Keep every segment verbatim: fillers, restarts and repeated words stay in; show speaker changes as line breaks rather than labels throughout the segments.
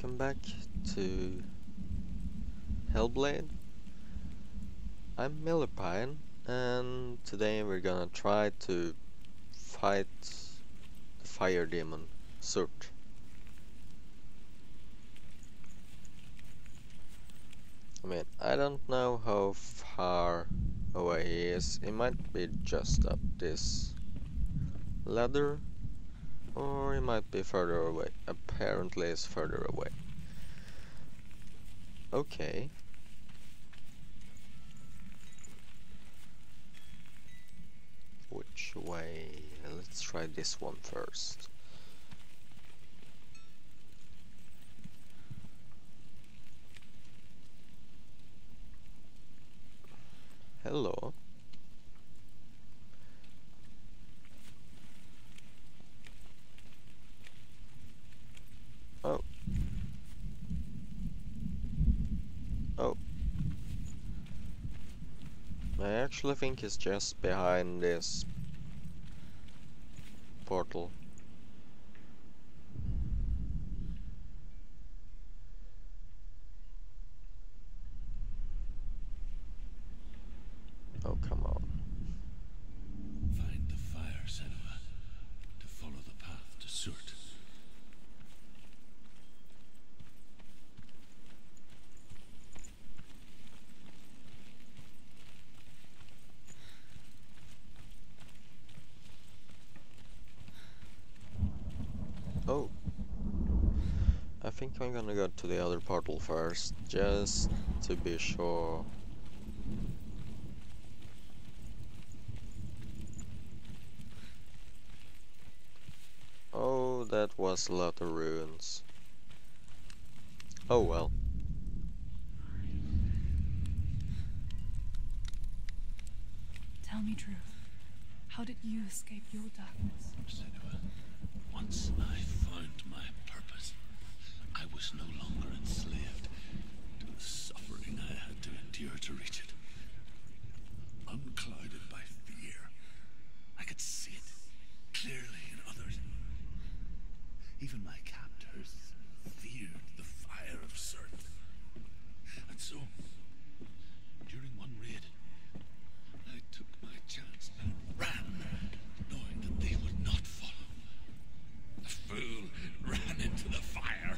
welcome back to Hellblade. I'm MillerPine, and today we're gonna try to fight the fire demon, Surt. I mean, I don't know how far away he is. He might be just up this ladder, or he might be further away. Apparently it's further away. Okay. Which way? Let's try this one first. Hello. Oh. Oh. I actually think it's just behind this portal. Oh, come on.
Find the fire, Senua, to follow the path to Surt.
Oh. I think I'm gonna go to the other portal first, just to be sure. Oh, that was a lot of ruins. Oh well.
Tell me truth. How did you escape your darkness?
Senua, once I found my purpose, I was no longer enslaved to the suffering I had to endure to reach it. Unclouded by fear, I could see it clearly in others. Even my captors feared the fire of Surt. And so, during one raid, I took my chance and ran, knowing that they would not follow. The fool ran into the fire.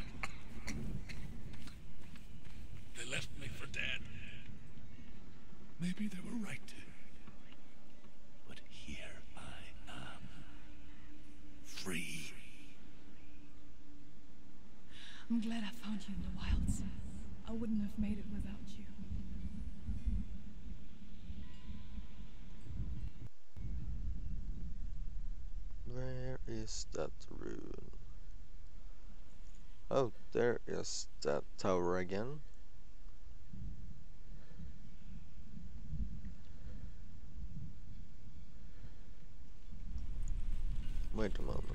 They left me for dead. Maybe they were right to. But here I am, free.
I'm glad I found you in the wilds. I wouldn't have made it without you.
Where is that rune? Oh, there is that tower again. Wait a moment.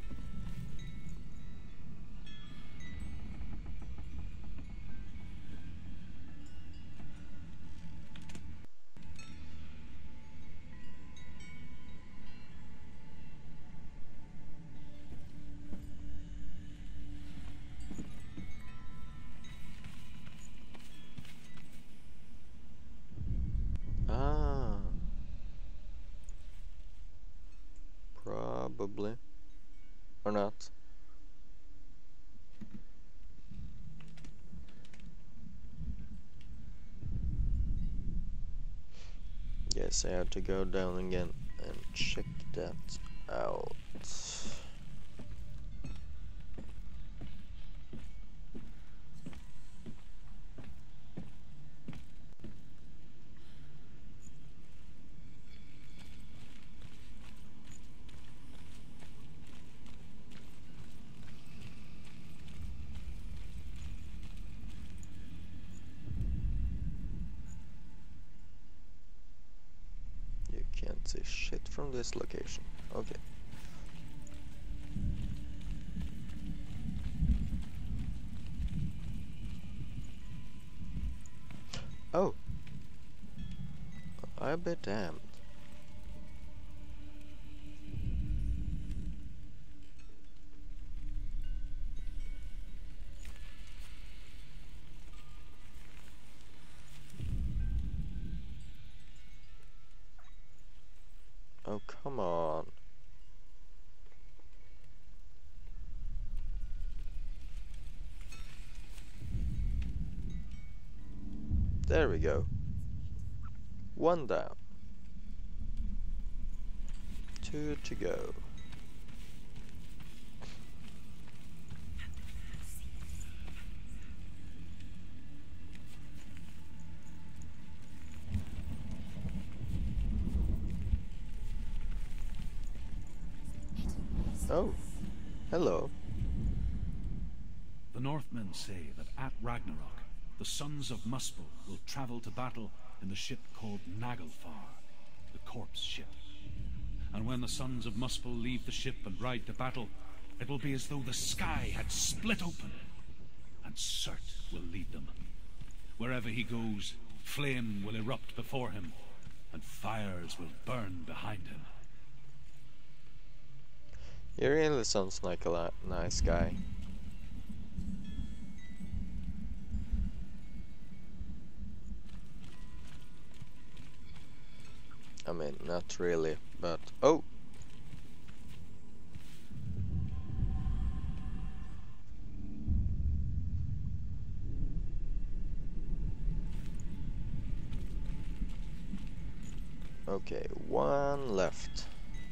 Ah, probably, or not. Guess I have to go down again and check that out. Can't see shit from this location. Okay. Oh. I'll be damned. There we go. One down. Two to go. Oh, hello.
The Northmen say that at Ragnarok, the sons of Muspel will travel to battle in the ship called Naglfar, the corpse ship. And when the sons of Muspel leave the ship and ride to battle, it will be as though the sky had split open, and Surt will lead them. Wherever he goes, flame will erupt before him, and fires will burn behind him.
He really sounds like a nice guy. I mean, not really, but oh! Okay, one left.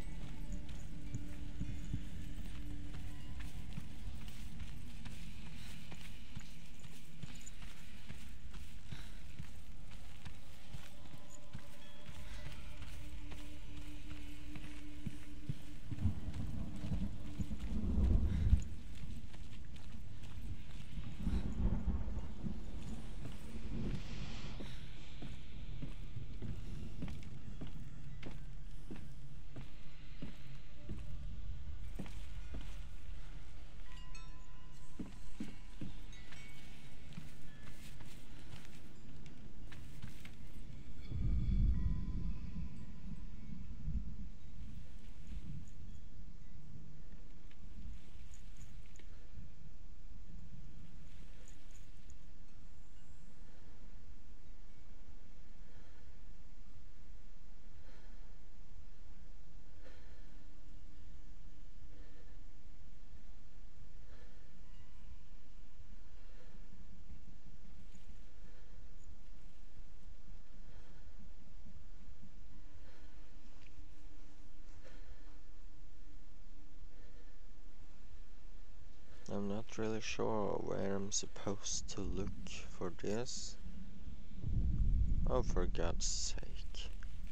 I'm not really sure where I'm supposed to look for this. Oh, for God's sake.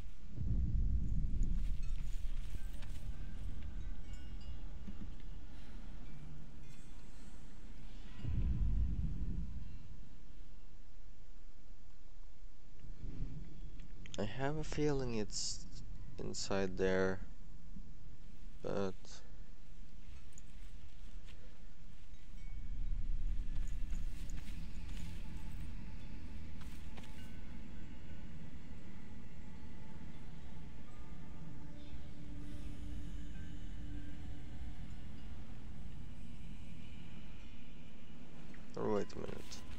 I have a feeling it's inside there, but or wait a minute.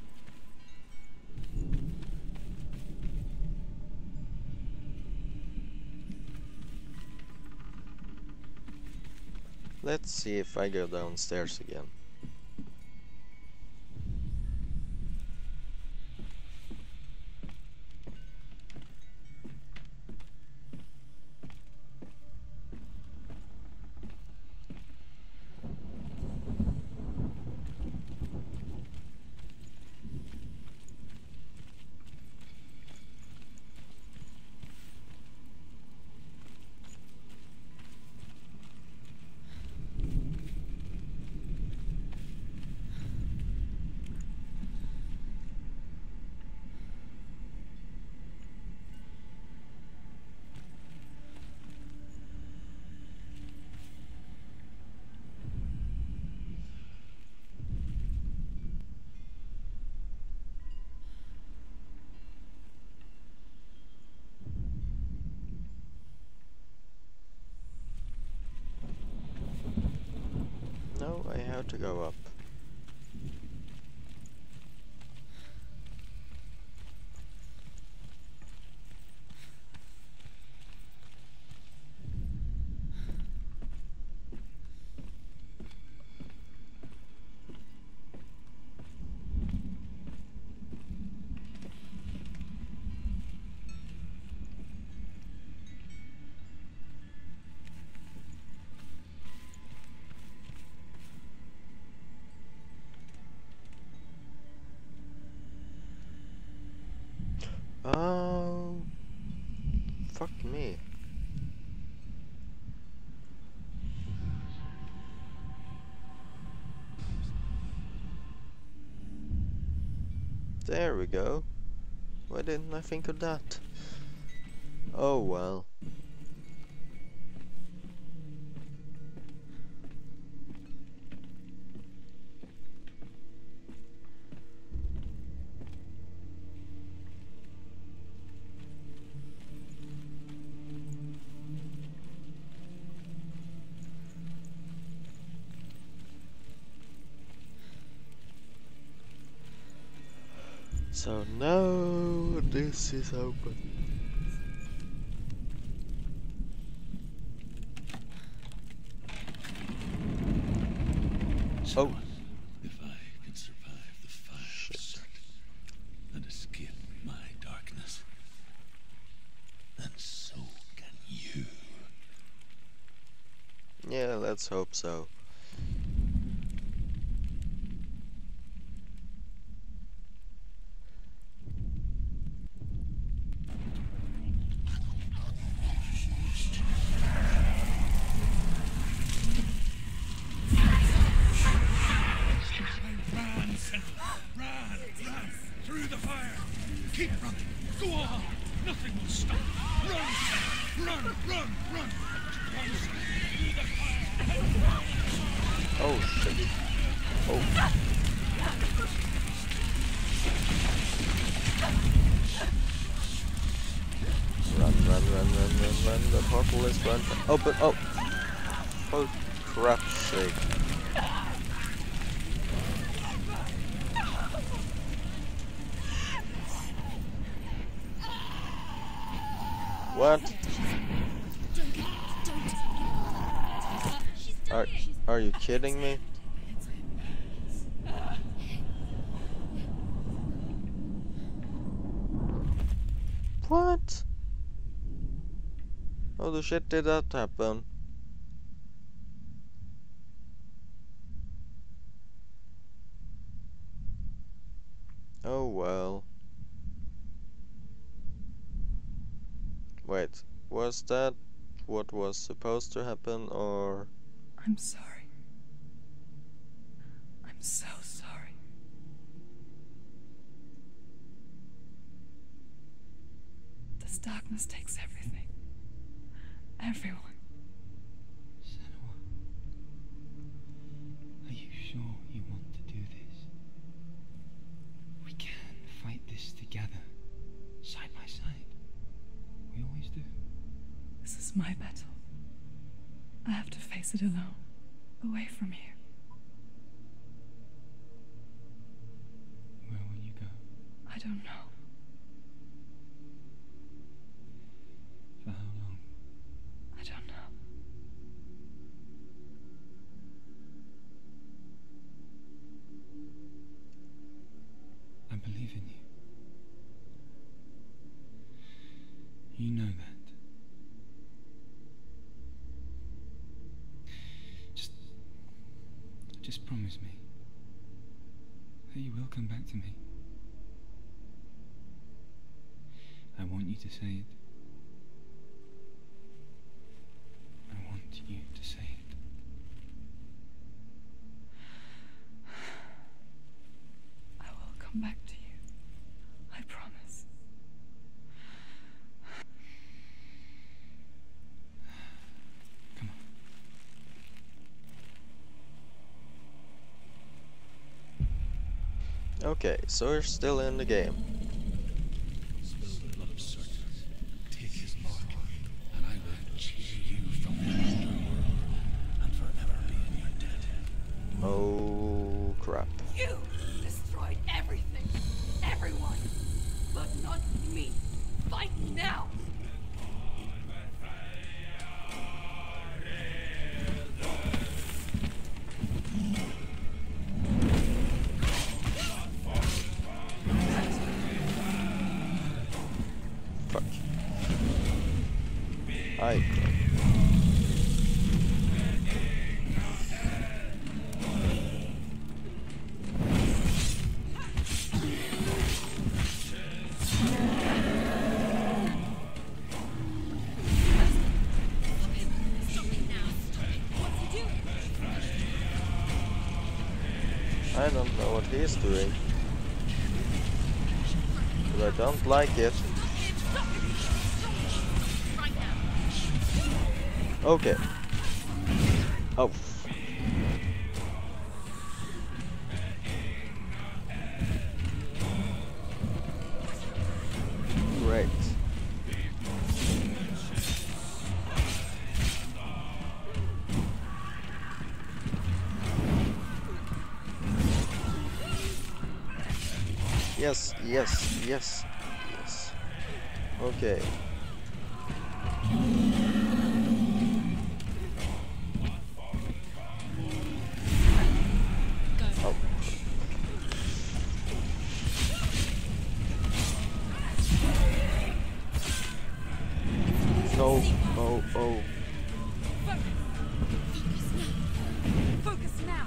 Let's see if I go downstairs again. No, I have to go up. There we go. Why didn't I think of that? Oh well. So now this is open.
So,
Oh.
if I can survive the fire of Surt and escape my darkness, then so can you.
Yeah, let's hope so.
Run, run, through the fire. Keep running. Go on. Nothing will stop. Run, run, run, run. Run, through the fire.
Oh shit. Oh. Run, run, run, run, run, run. The portal is run. Open. Oh. Oh, crap's sake. What? Are, are you kidding me? What? How the shit did that happen? Oh well. Wait, was that what was supposed to happen, or...?
I'm sorry. I'm so sorry. This darkness takes everything. Everyone.
Senua, are you sure you want to do this? We can fight this together, side by side. We always do.
This is my battle. I have to face it alone, away from here.
Where will you go?
I don't know.
For how long?
I don't know.
I believe in you. You know that. Just... Just promise me that you will come back to me. I want you to say it. I want you to say it.
I will come back to you. I promise.
Come on.
Okay, so we're still in the game.
Spill the blood of Surt. Take his mark, and I will cheer you from the underworld and forever be in your debt.
Oh crap.
You destroyed everything, everyone, but not me. Fight now!
Fuck. I... I don't know what he's doing. but I don't like it. Okay. Oh. Great. Yes, yes, yes, yes. Okay. Oh. No, oh, oh.
Focus now.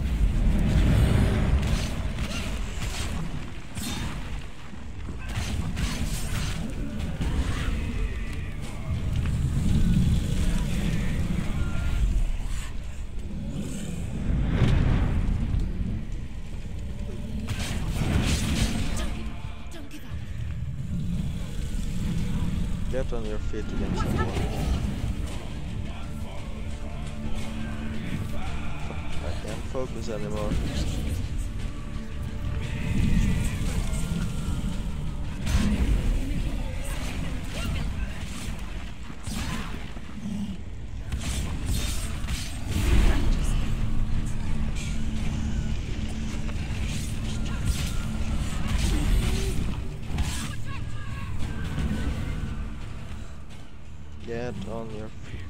Don't give up.
Get on your feet again, someone. I can't focus anymore. Get on your feet.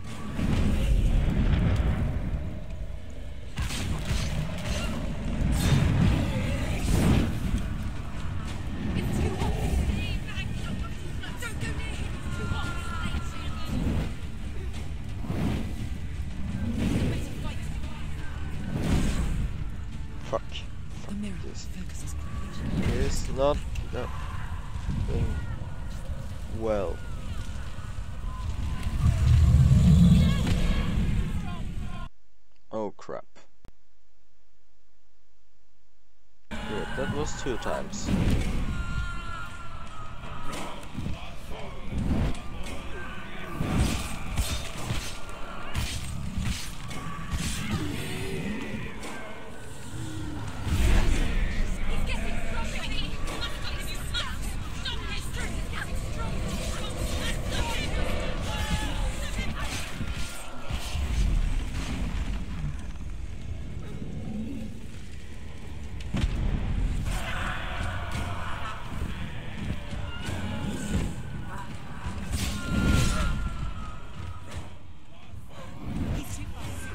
It's too hot. Don't go near him. It's too hot. Better fight.
Fuck.
The
Fuck
mirror
this.
focuses correctly.
It's not uh, doing well. Oh crap. Good, that was two times.
He's getting stronger. Stop this. Surt is getting He's too fast.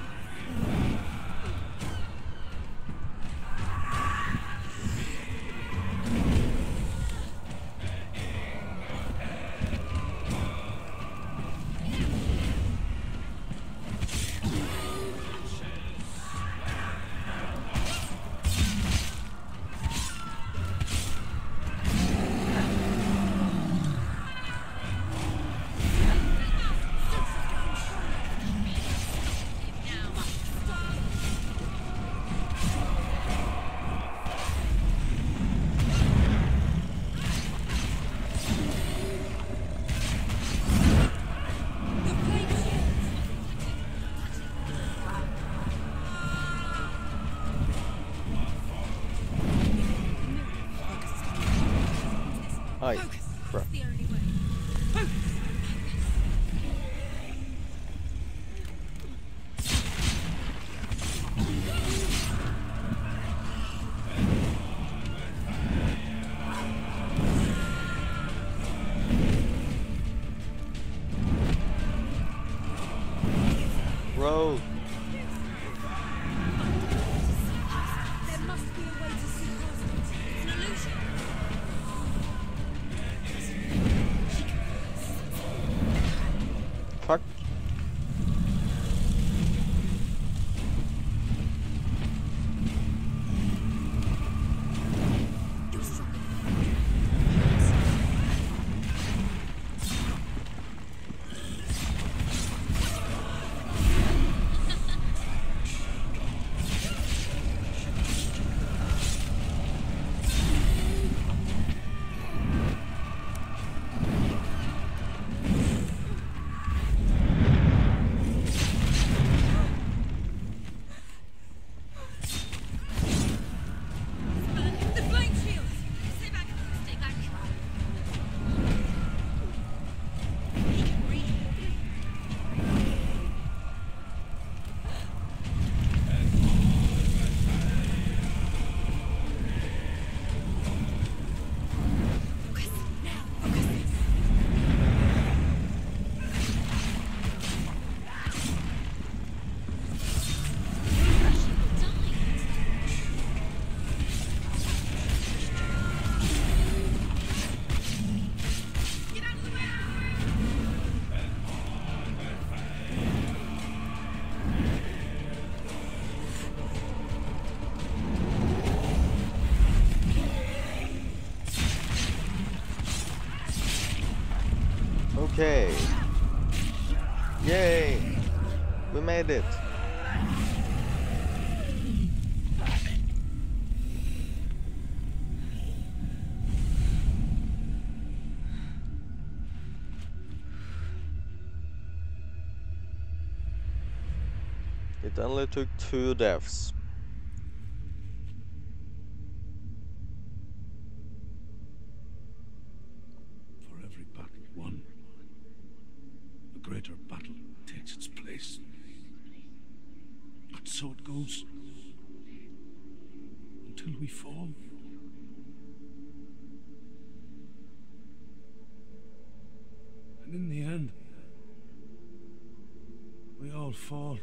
Hi.
Focus.
Crap.
It's the only way. Focus.
Roll.
There must be a way to see past it. It's an illusion.
Okay. Yay! We made it. It only took two deaths.
For every battle won, a greater battle takes its place. And so it goes. Until we fall. And in the end, we all fall.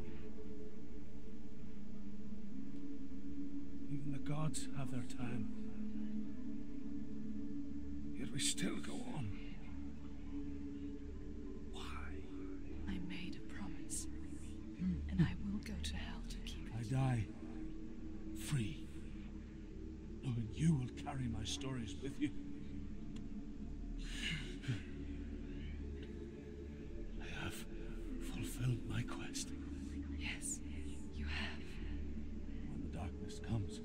Even the gods have their time. Yet we still go on. Why?
I made a promise, and I will go to hell to keep it.
I die free, knowing you will carry my stories with you. I have fulfilled my quest.
Yes, you have.
When the darkness comes,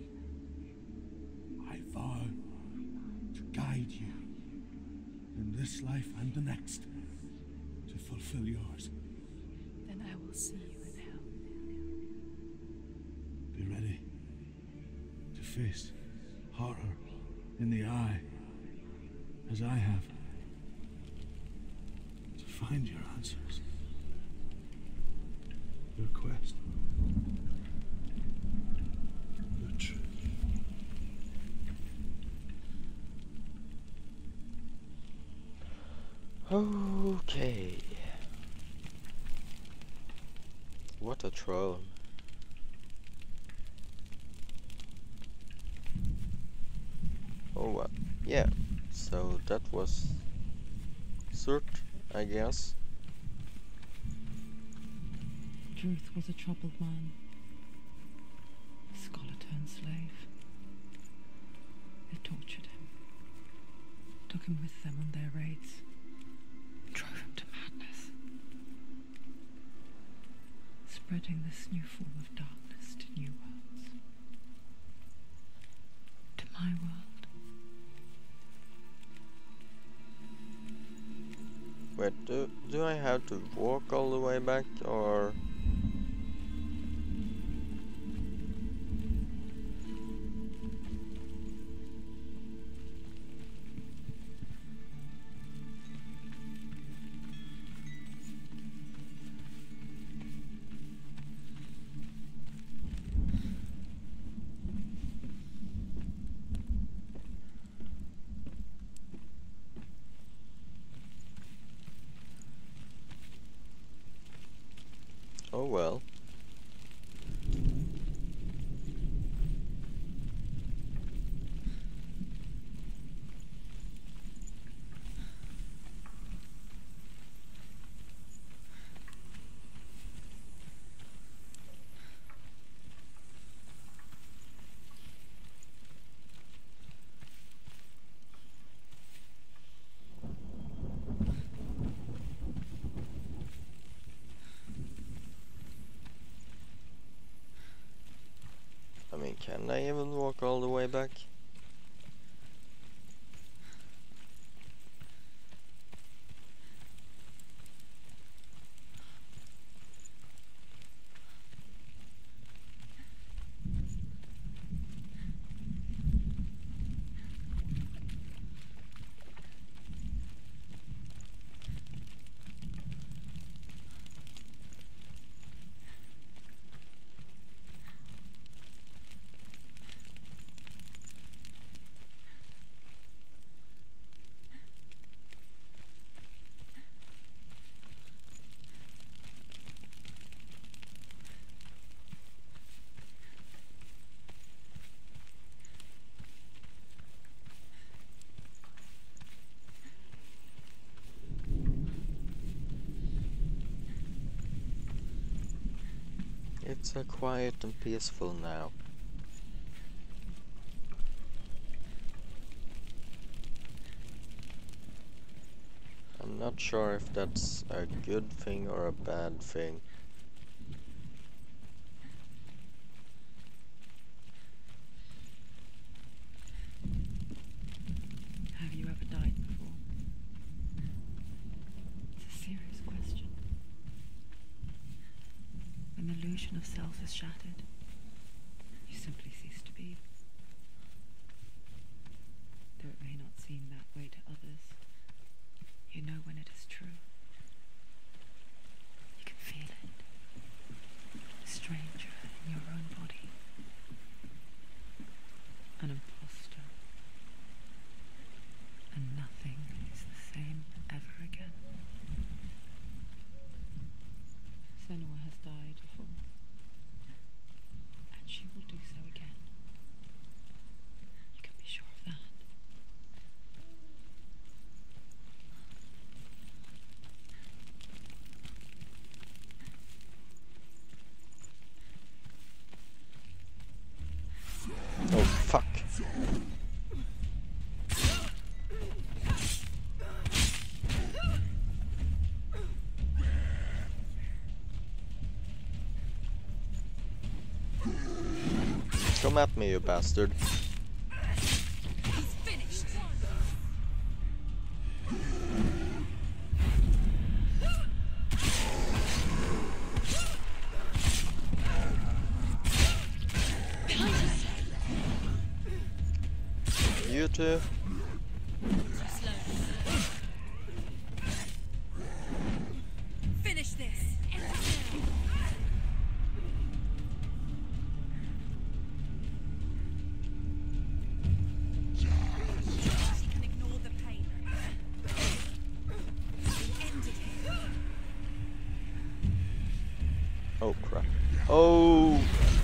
I vow to guide you in this life and the next to fulfill yours.
Then I will see you in hell.
Be ready to face horror in the eye, as I have, to find your answers, your quest, your truth.
Okay. What a throne. Oh well, yeah. So that was Surt, I guess.
Truth was a troubled man, a scholar turned slave. They tortured him, took him with them on their raids, drove him to madness, spreading this new form of darkness to new worlds, to my world.
Wait, do, do I have to walk all the way back, or... Oh well. I mean, can I even walk all the way back? It's uh, quiet and peaceful now. I'm Not sure if that's a good thing or a bad thing.
Have you ever died before? It's a serious question. When the illusion of self is shattered, you simply cease to be. Though it may not seem that way to others, you know when it is true. You can feel it. A stranger in your own body. An imposter. And nothing is the same ever again. Senua has died before. And she will do so again. You can be sure of that.
Oh fuck. Come at me, you bastard.
He's finished.
You too.
Finish this. She can ignore the pain. We ended it.
Oh crap. Oh!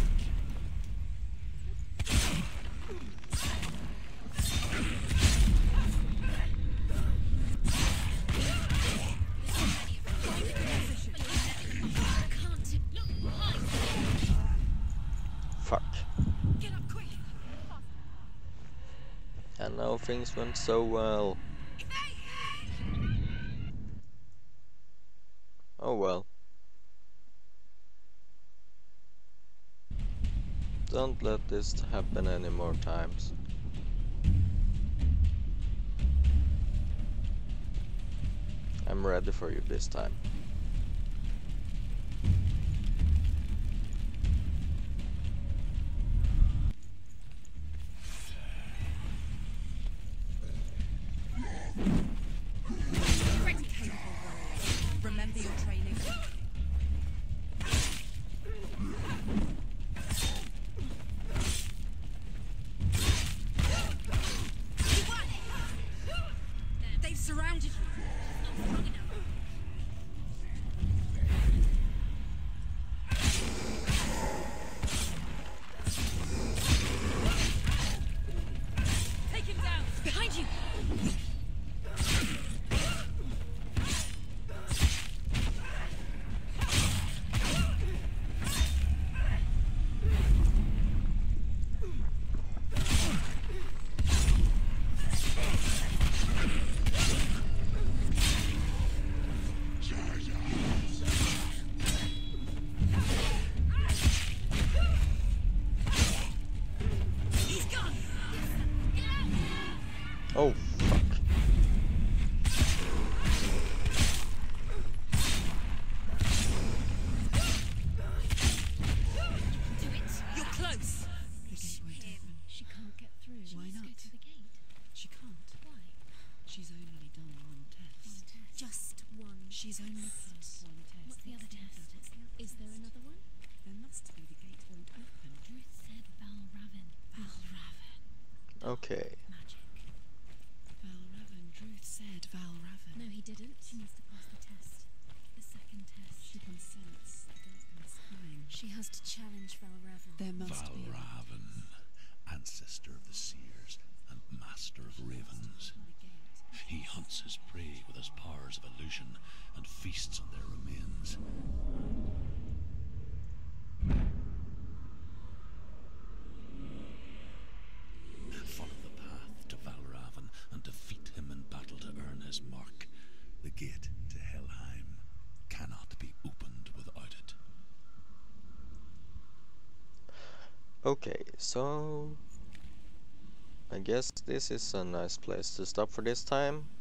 Fuck.
Get up quick.
And now things went so well. Oh well. Don't let this happen any more times. I'm ready for you this time.
Ready, capable warrior. Remember your training. They've surrounded you. Take him down. Behind you. He's gone.
Oh fuck.
Do it. You're close.
The gate won't open.
She can't get through.
Why
Let's
not?
go to the gate.
She can't.
Why?
She's only done one test.
Just one.
She's only passed one test.
What's the other test? Is there another one?
There must be. The gate won't open.
Ruth said Valraven. Valraven.
Okay.
Magic.
Valraven. Druth said Valraven.
No, he didn't. She needs to pass the test. The second test.
She can sense the darkness coming.
She has to challenge Valraven.
There must be.
Valraven, ancestor of the seers and master of ravens. He hunts his prey with his powers of illusion and feasts on their remains. Follow the path.
Okay, so I guess this is a nice place to stop for this time.